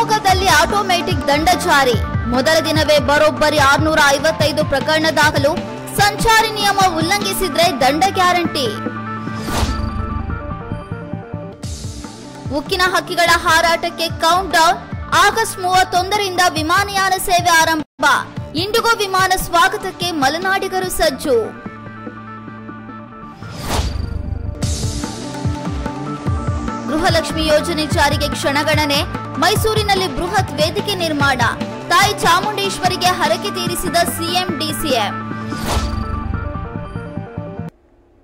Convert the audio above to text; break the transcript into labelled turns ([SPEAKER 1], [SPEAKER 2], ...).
[SPEAKER 1] ಶಿವಮೊಗ್ಗದಲ್ಲಿ ಆಟೋಮ್ಯಾಟಿಕ್ ದಂಡ ಜಾರಿ. ಮೊದಲ ದಿನವೇ ಬರೋಬ್ಬರಿ 655 ಪ್ರಕರಣ ದಾಖಲು. ಸಂಚಾರಿ ನಿಯಮ ಉಲ್ಲಂಘಿಸಿದ್ರೆ ದಂಡ ಗ್ಯಾರಂಟಿ. ಉಕ್ಕಿನ ಹಕ್ಕಿಗಳ ಹಾರಾಟಕ್ಕೆ ಕೌಂಟ್ ಡೌನ್. ಆಗಸ್ಟ್ 31ರಿಂದ ವಿಮಾನಯಾನ ಸೇವೆ ಆರಂಭ. ಇಂಡಿಗೋ ವಿಮಾನ ಸ್ವಾಗತಕ್ಕೆ ಮಲೆನಾಡಿಗರು ಸಜ್ಜು. ಗೃಹಲಕ್ಷ್ಮಿ ಯೋಜನೆ ಜಾರಿಗೆ ಕ್ಷಣಗಣನೆ. ಮೈಸೂರಿನಲ್ಲಿ ಬೃಹತ್ ವೇದಿಕೆ ನಿರ್ಮಾಣ. ತಾಯಿ ಚಾಮುಂಡೇಶ್ವರಿಗೆ ಹರಕೆ ತೀರಿಸಿದ ಸಿಎಂ ಡಿಸಿಎಂ.